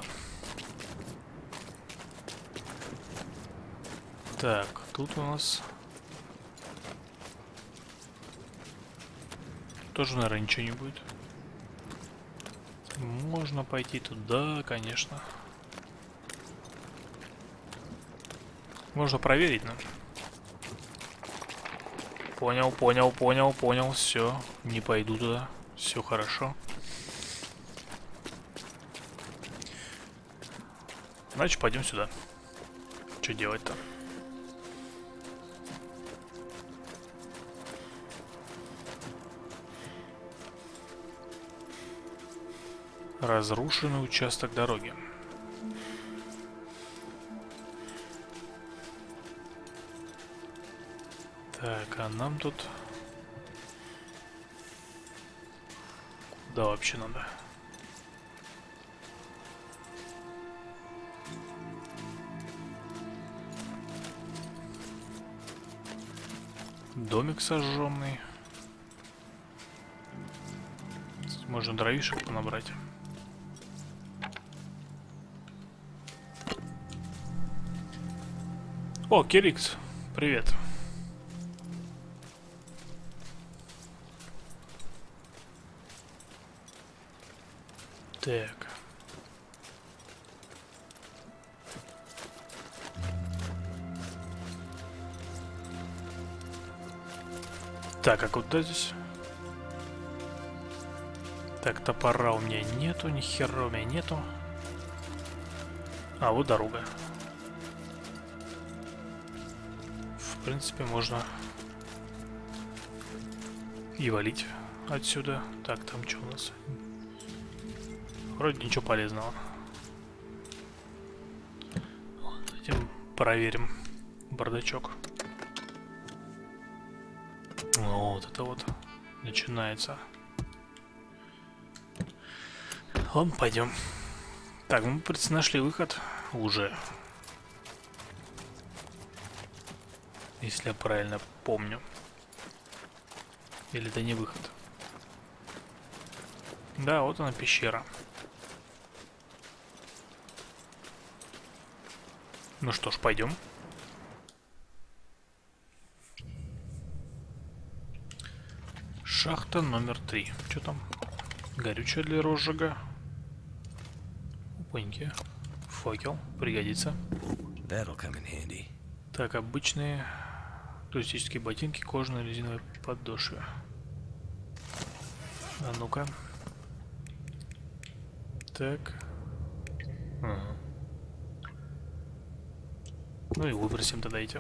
Так, тут у нас... Тоже, наверное, ничего не будет. Можно пойти туда, конечно. Можно проверить, но... Понял, понял, понял, понял, все. Не пойду туда. Все хорошо. Значит, пойдем сюда. Что делать-то? Разрушенный участок дороги. Так, а нам тут... Куда вообще надо? Домик сожженный. Можно дровишек понабрать. О, Кирикс, привет. Так. Так, а куда здесь? Так, топора у меня нету, ни хера у меня нету. А, вот дорога. В принципе, можно и валить отсюда. Так, там что у нас? Вроде ничего полезного. Этим проверим бардачок. О, вот это вот начинается. Ладно, пойдем. Так, мы, в принципе, нашли выход уже. Если я правильно помню. Или это не выход? Да, вот она пещера. Ну что ж, пойдем. Шахта номер три. Что там? Горючее для розжига. Опаньки. Факел. Пригодится. That'll come in handy. Так, обычные туристические ботинки, кожаные резиновые подошвы. А ну-ка. Так. Ага. Ну и выбросим тогда эти.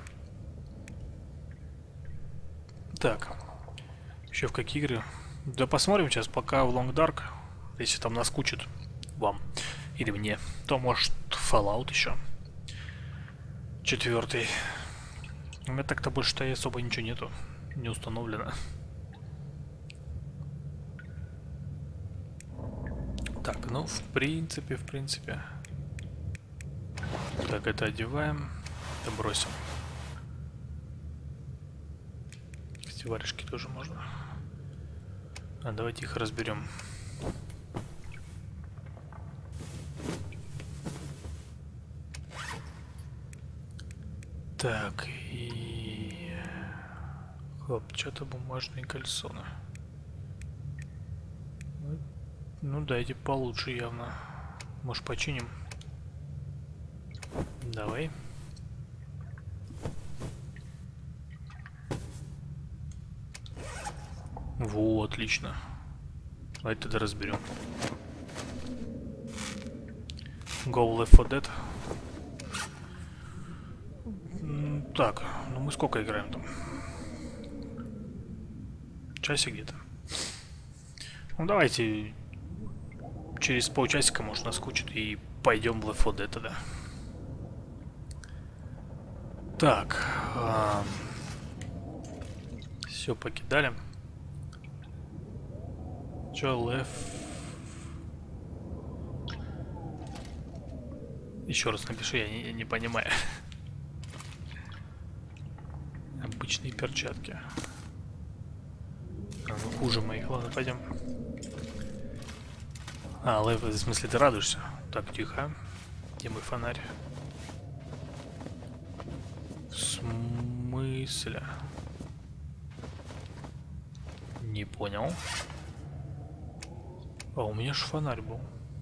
Так. Еще в какие игры? Да посмотрим сейчас, пока в Long Dark. Если там наскучит вам или мне, то может Fallout еще. Четвертый. У меня так-то больше-то и особо ничего нету. Не установлено. Так, ну в принципе, в принципе. Так, это одеваем. Это бросим. Эти варежки тоже можно. А давайте их разберем. Так, и... Хоп, что-то бумажные кальсоны. Ну, ну да, эти получше явно. Может, починим? Давай. Вот, отлично. Давайте тогда разберем. Go Left four Dead. Так, ну мы сколько играем там? Часик где-то. Ну давайте через полчасика, может, наскучит, и пойдем в Left four Dead тогда. Так. А... Все покидали. Че, Left... Еще раз напиши, я не, я не понимаю. Обычные перчатки. А, ну хуже моих. Ладно, пойдем. А, Лев, в смысле ты радуешься? Так, тихо. Где мой фонарь? В смысле? Не понял. А у меня ж фонарь был.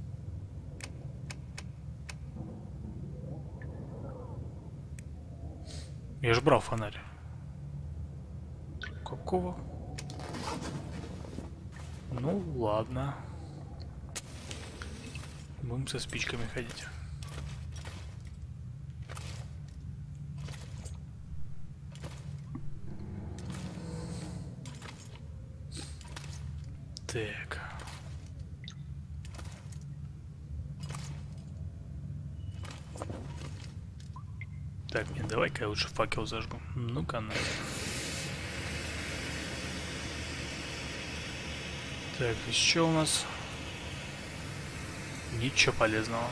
Я ж брал фонарь. Какого? Ну ладно. Будем со спичками ходить. Так. Так, нет, давай-ка я лучше факел зажгу. Ну-ка, на. Так, еще у нас ничего полезного.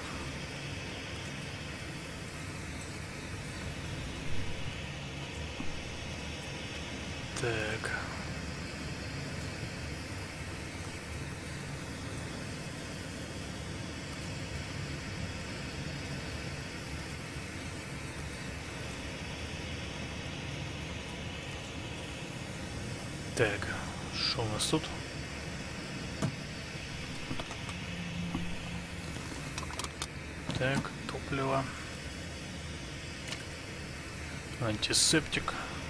Так. Так, что у нас тут? Так, топливо. Антисептик.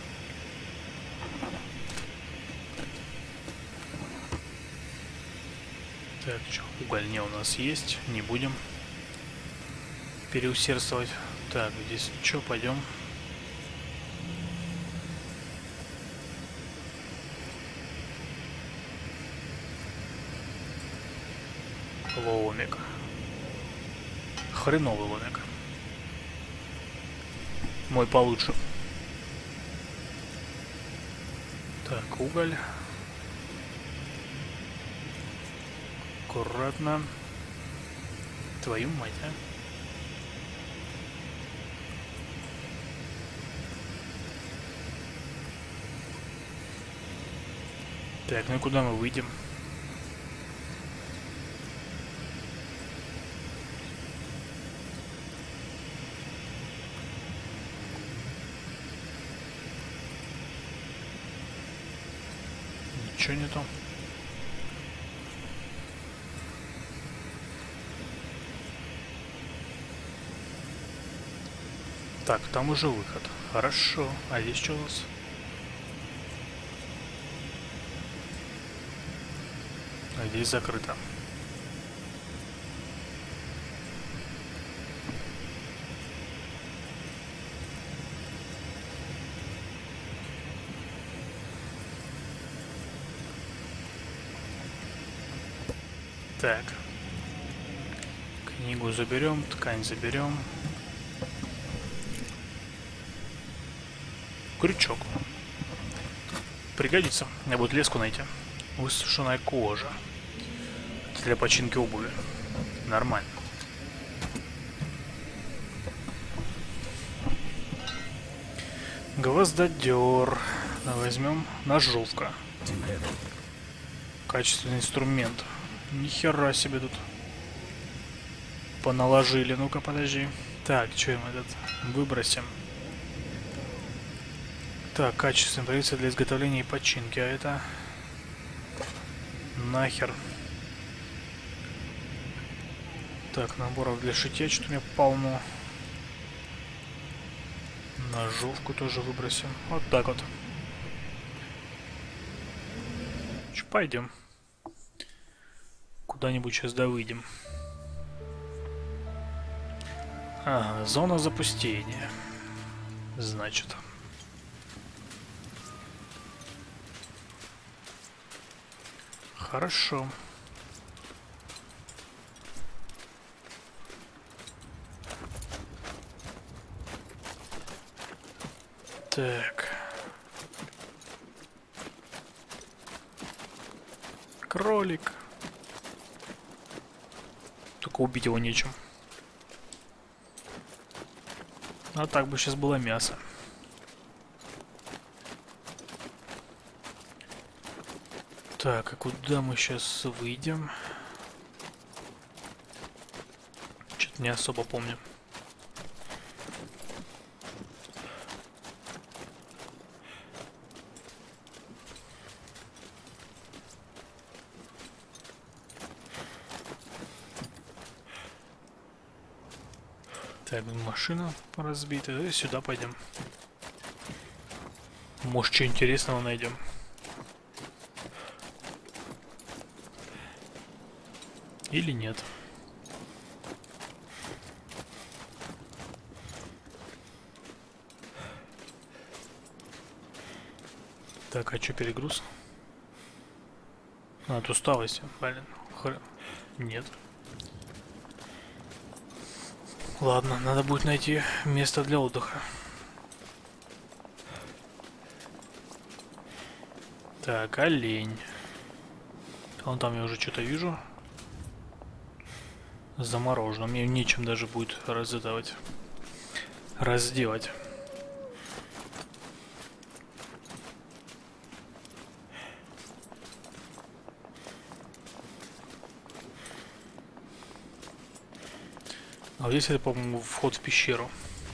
Так, что, уголь не у нас есть, не будем переусердствовать. Так, здесь что, пойдем. Ломик. Хреновый ломик. Мой получше. Так, уголь. Аккуратно. Твою мать, а? Так, ну и куда мы выйдем? Ничего нету. Так, там уже выход. Хорошо. А здесь что у нас? А здесь закрыто. Так. Книгу заберем, ткань заберем. Крючок. Пригодится. Мне будет леску найти. Высушенная кожа. Для починки обуви. Нормально. Гвоздодер. Возьмем ножовка. Качественный инструмент. Нихера себе тут поналожили. Ну-ка, подожди. Так, что мы этот выбросим? Так, качественный продукция для изготовления и починки. А это нахер. Так, наборов для шитья что-то у меня полно. Ножовку тоже выбросим. Вот так вот. Че, пойдем. Куда-нибудь сейчас да выйдем. Ага, зона запустения. Значит. Хорошо. Так. Кролик. Только убить его нечем. А так бы сейчас было мясо. Так, а куда мы сейчас выйдем? Что-то не особо помню. Так, машина разбита. И сюда пойдем. Может, что интересного найдем. Или нет. Так, а что перегруз? А, от усталости. Блин. Хр... Нет. Ладно, надо будет найти место для отдыха. Так, олень. Вон там я уже что-то вижу. Заморожено. Мне нечем даже будет раздавать. Разделать. А вот здесь это, по-моему, вход в пещеру.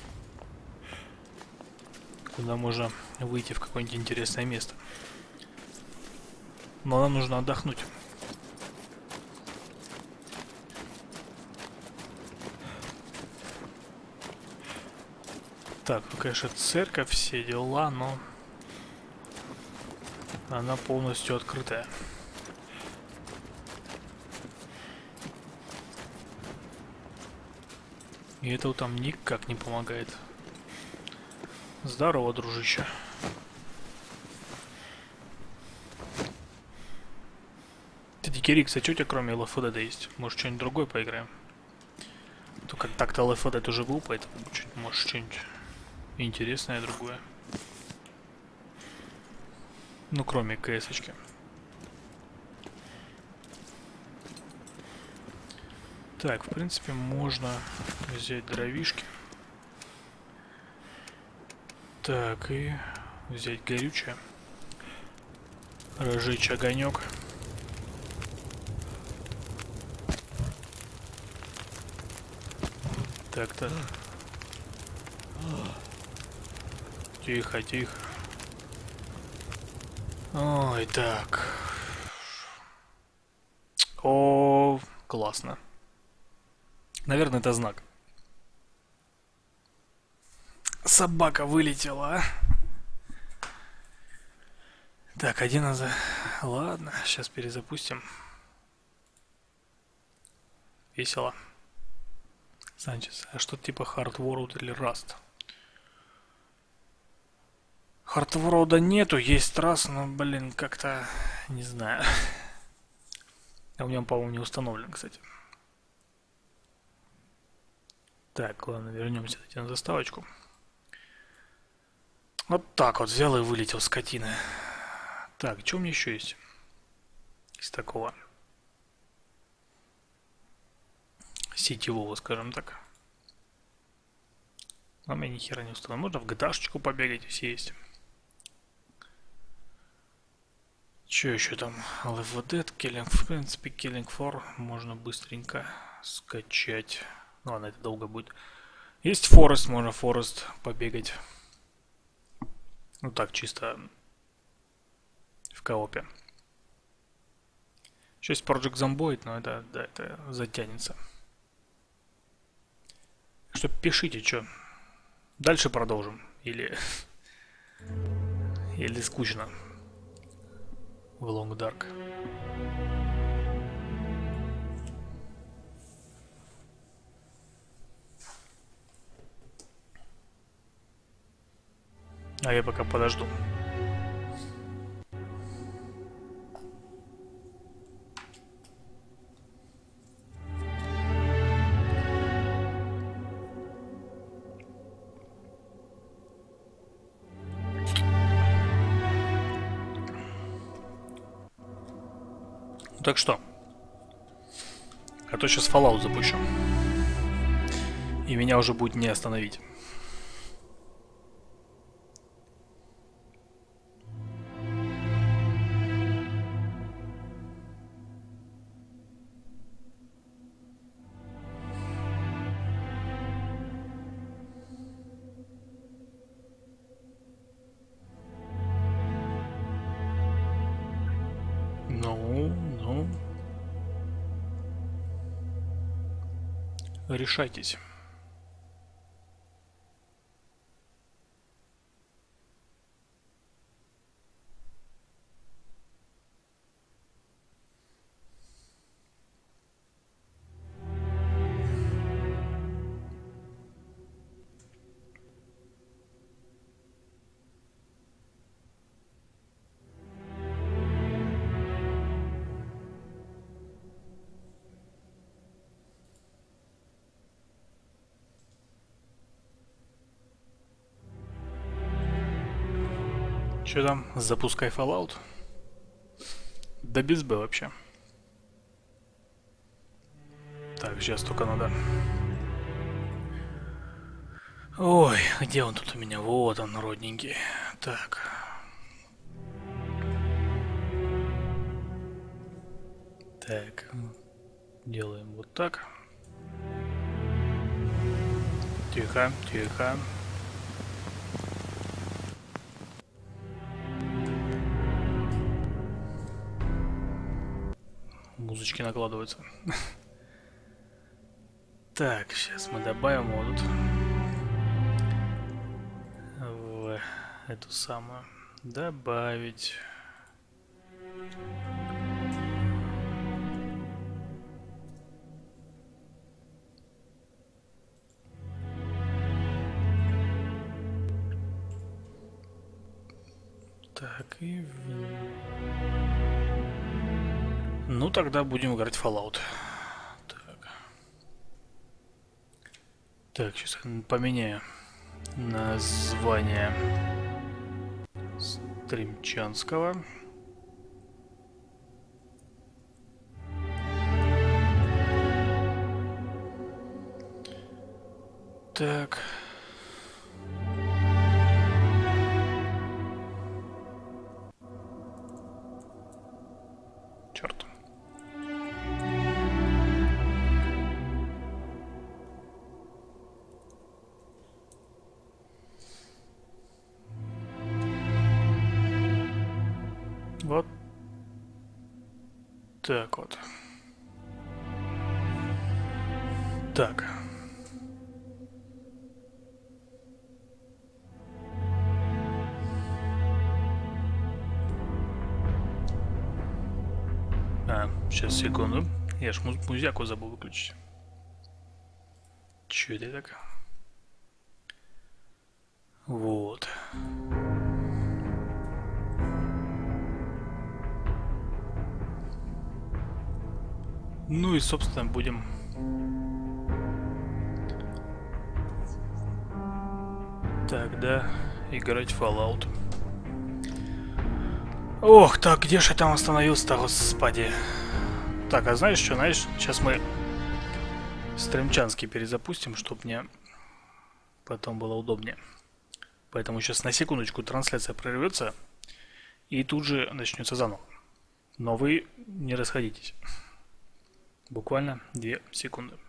Куда можно выйти в какое-нибудь интересное место. Но нам нужно отдохнуть. Так, ну, конечно, церковь, все дела, но она полностью открытая. И это там никак не помогает. Здорово, дружище. Ты Дикерикс, а что у тебя кроме эл эф ди есть? Может, что-нибудь другое поиграем? Только так-то эл эф ди тоже был, поэтому может что-нибудь интересное другое. Ну, кроме кс-очки. Так, в принципе, можно взять дровишки. Так, и взять горючее. Разжечь огонек. Так-то. Тихо, тихо. Ой, так. О, классно. Наверное, это знак. Собака вылетела, а? Так, один из... Ладно, сейчас перезапустим. Весело. Санчес. А что типа Hard World или Rust? Hard World нету, есть Rust, но, блин, как-то... Не знаю. А у меня, по-моему, не установлен, кстати. Так, ладно, вернемся на заставочку. Вот так вот взял и вылетел, скотина. Так, что у меня еще есть из такого сетевого, скажем так? А у меня ни хера не установлено. Можно в джи ти эй-шечку побегать, все есть. Че еще там? Left four Dead, Killing, в принципе, Killing four можно быстренько скачать. Ну ладно, это долго будет. Есть Forest, можно Forest побегать. Ну так, чисто в коопе. Еще есть Project Zomboid, но это, да, это затянется. Что пишите, что. Дальше продолжим. Или... Или скучно. В Long Dark. А я пока подожду. Так что, а то сейчас Fallout запущу, и меня уже будет не остановить. Ну, ну. Решайтесь. Че там? Запускай Fallout. Да без Б вообще. Так, сейчас только надо... Ой, где он тут у меня? Вот он, родненький. Так. Так. Делаем вот так. Тихо, тихо. Музычки накладываются. Так, сейчас мы добавим вот тут в эту самую. Добавить. Так, и... Ну, тогда будем играть в Fallout. Так. Так, сейчас поменяю название стримчанского. Так. Черт. Вот так вот. Так. А, сейчас, секунду. Я ж муз- музяку забыл выключить. Чё это так? Вот. Ну и, собственно, будем... Тогда играть в Fallout. Ох, так, где же я там остановился-то, господи. Так, а знаешь что, знаешь, сейчас мы стримчанский перезапустим, чтобы мне потом было удобнее. Поэтому сейчас на секундочку трансляция прервется и тут же начнется заново. Но вы не расходитесь. Буквально две секунды.